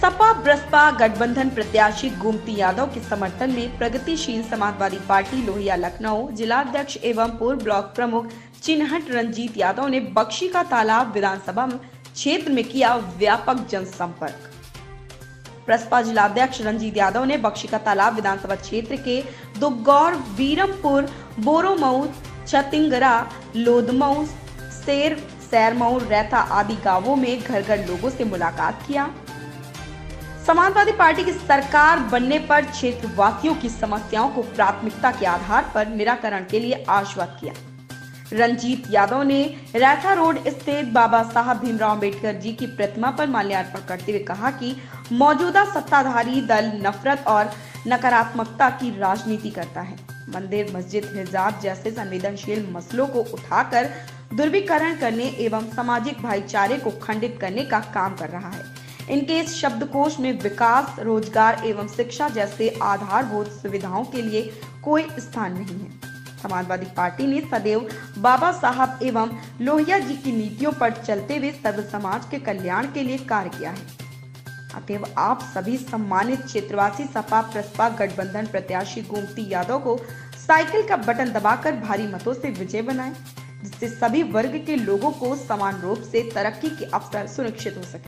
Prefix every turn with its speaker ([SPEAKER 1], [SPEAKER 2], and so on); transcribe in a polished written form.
[SPEAKER 1] सपा बसपा गठबंधन प्रत्याशी गोमती यादव के समर्थन में प्रगतिशील समाजवादी पार्टी लोहिया लखनऊ जिलाध्यक्ष एवं पूर्व ब्लॉक प्रमुख चिन्हट रंजीत यादव ने बख्शी का तालाब विधानसभा क्षेत्र में किया व्यापक जनसंपर्क। बसपा जिलाध्यक्ष रंजीत यादव ने बख्शी का तालाब विधानसभा क्षेत्र के दुबगौर, वीरमपुर, बोरोमऊ, छतिंगरा, लोधमऊ, सैरमऊ, रैथा आदि गांवों में घर घर लोगों से मुलाकात किया। समाजवादी पार्टी की सरकार बनने पर क्षेत्रवासियों की समस्याओं को प्राथमिकता के आधार पर निराकरण के लिए आश्वस्त किया। रंजीत यादव ने रैथा रोड स्थित बाबा साहब भीमराव अंबेडकर जी की प्रतिमा पर माल्यार्पण करते हुए कहा कि मौजूदा सत्ताधारी दल नफरत और नकारात्मकता की राजनीति करता है। मंदिर, मस्जिद, हिजाब जैसे संवेदनशील मसलों को उठाकर ध्रुवीकरण करने एवं सामाजिक भाईचारे को खंडित करने का काम कर रहा है। इनके इस शब्दकोश में विकास, रोजगार एवं शिक्षा जैसे आधारभूत सुविधाओं के लिए कोई स्थान नहीं है। समाजवादी पार्टी ने सदैव बाबा साहब एवं लोहिया जी की नीतियों पर चलते हुए सर्व समाज के कल्याण के लिए कार्य किया है। अतएव आप सभी सम्मानित क्षेत्रवासी सपा बसपा गठबंधन प्रत्याशी गोमती यादव को साइकिल का बटन दबाकर भारी मतों से विजय बनाएं, जिससे सभी वर्ग के लोगों को समान रूप से तरक्की के अवसर सुनिश्चित हो सके।